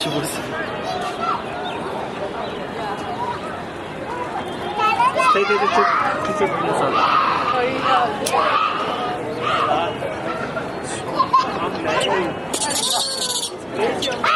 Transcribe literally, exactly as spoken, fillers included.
对对对，就就就不算了。可以的。